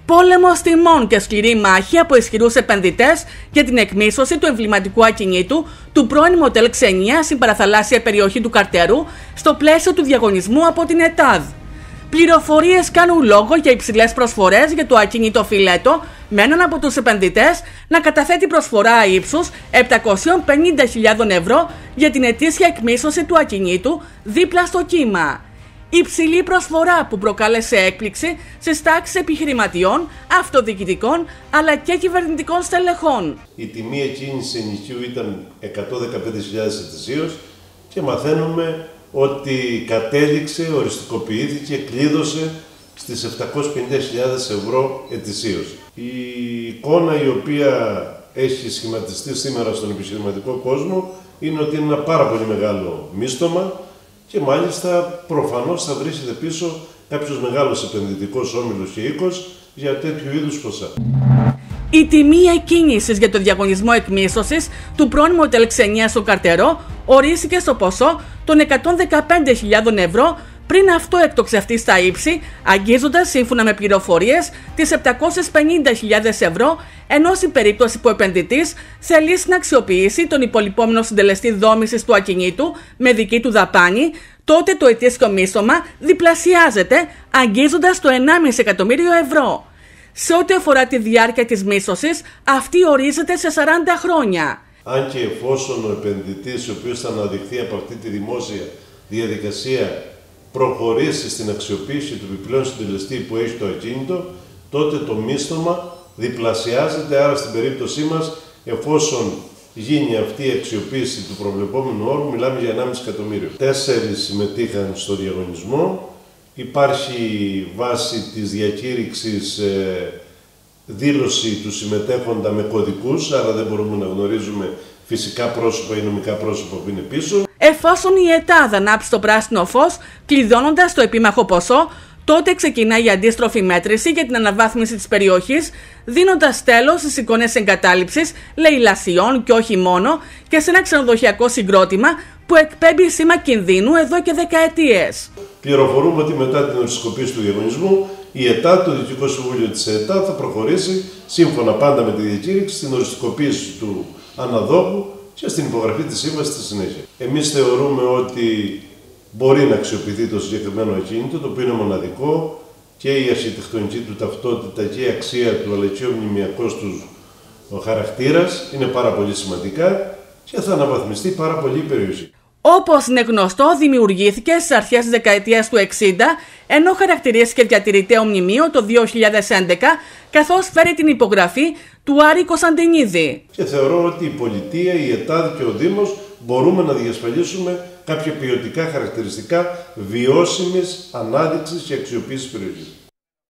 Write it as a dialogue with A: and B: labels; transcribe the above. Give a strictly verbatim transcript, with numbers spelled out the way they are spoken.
A: Πόλεμος τιμών και σκληρή μάχη από ισχυρούς επενδυτές για την εκμίσθωση του εμβληματικού ακινήτου του πρώην Μοτέλ Ξενία στην παραθαλάσσια περιοχή του Καρτερού στο πλαίσιο του διαγωνισμού από την ΕΤΑΔ. Πληροφορίες κάνουν λόγο για υψηλές προσφορές για το ακίνητο φιλέτο, με έναν από τους επενδυτές να καταθέτει προσφορά ύψους επτακόσιες πενήντα χιλιάδες ευρώ για την ετήσια εκμίσθωση του ακινήτου δίπλα στο κύμα. Υψηλή προσφορά που προκάλεσε έκπληξη στις τάξεις επιχειρηματιών, αυτοδιοικητικών αλλά και κυβερνητικών στελεχών.
B: Η τιμή εκκίνησης ενοικίου ήταν εκατόν δεκαπέντε χιλιάδες ετησίως και μαθαίνουμε ότι κατέληξε, οριστικοποιήθηκε, κλείδωσε στις επτακόσιες πενήντα χιλιάδες ευρώ ετησίως. Η εικόνα η οποία έχει σχηματιστεί σήμερα στον επιχειρηματικό κόσμο είναι ότι είναι ένα πάρα πολύ μεγάλο μίστομα και μάλιστα προφανώς θα βρίσκεται πίσω κάποιος μεγάλος επενδυτικός όμιλος και οίκος για τέτοιου είδους ποσά.
A: Η τιμή εκκίνησης για το διαγωνισμό εκμίσθωσης του πρώην Μοτέλ Ξενία στο Καρτερό ορίστηκε στο ποσό των εκατόν δεκαπέντε χιλιάδες ευρώ, πριν αυτό εκτοξευτεί στα ύψη, αγγίζοντας σύμφωνα με πληροφορίες τις επτακόσιες πενήντα χιλιάδες ευρώ, ενώ στην περίπτωση που ο επενδυτής θελήσει να αξιοποιήσει τον υπολοιπόμενο συντελεστή δόμησης του ακινήτου με δική του δαπάνη, τότε το ετήσιο μίσθωμα διπλασιάζεται, αγγίζοντας το ενάμιση εκατομμύριο ευρώ. Σε ό,τι αφορά τη διάρκεια της μίσθωσης, αυτή ορίζεται σε σαράντα χρόνια.
B: Αν και εφόσον ο επενδυτής, ο οποίος θα αναδειχθεί από αυτή τη δημόσια διαδικασία, προχωρήσει στην αξιοποίηση του επιπλέον συντελεστή που έχει το ακίνητο, τότε το μίσθωμα διπλασιάζεται, άρα στην περίπτωσή μας, εφόσον γίνει αυτή η αξιοποίηση του προβλεπόμενου όρου, μιλάμε για ενάμιση εκατομμύριο. Τέσσερις συμμετείχαν στο διαγωνισμό. Υπάρχει βάση της διακήρυξης ε, δήλωση του συμμετέχοντα με κωδικούς, άρα δεν μπορούμε να γνωρίζουμε φυσικά πρόσωπα ή νομικά πρόσωπα που είναι πίσω.
A: Εφόσον η ΕΤΑΔ ανάψει το πράσινο φως, κλειδώνοντας το επίμαχο ποσό, τότε ξεκινάει η αντίστροφη μέτρηση για την αναβάθμιση της περιοχής, δίνοντας τέλος στις εικόνες εγκατάλειψης, λαιλασιών και όχι μόνο, και σε ένα ξενοδοχειακό συγκρότημα που εκπέμπει σήμα κινδύνου εδώ και δεκαετίες.
B: Πληροφορούμε ότι μετά την οριστικοποίηση του διαγωνισμού, η ΕΤΑΔ, το Διοικητικό Συμβούλιο της ΕΤΑΔ, θα προχωρήσει σύμφωνα πάντα με τη διακήρυξη στην οριστικοποίηση του αναδόχου και στην υπογραφή της σύμβασης στη συνέχεια. Εμείς θεωρούμε ότι μπορεί να αξιοποιηθεί το συγκεκριμένο ακίνητο, το οποίο είναι μοναδικό, και η αρχιτεκτονική του ταυτότητα και η αξία του, αλλά και ο μνημειακός του ο χαρακτήρας είναι πάρα πολύ σημαντικά και θα αναβαθμιστεί πάρα πολύ η περιοχή.
A: Όπως είναι γνωστό, δημιουργήθηκε στις αρχές της δεκαετίας του εξήντα, ενώ χαρακτηρίστηκε διατηρηταίο μνημείο το δύο χιλιάδες έντεκα, καθώς φέρει την υπογραφή του Άρη Κωνσταντινίδη.
B: Και θεωρώ ότι η πολιτεία, η ΕΤΑΔ και ο Δήμος μπορούμε να διασφαλίσουμε κάποια ποιοτικά χαρακτηριστικά βιώσιμης ανάδειξης και αξιοποίησης περιοχής.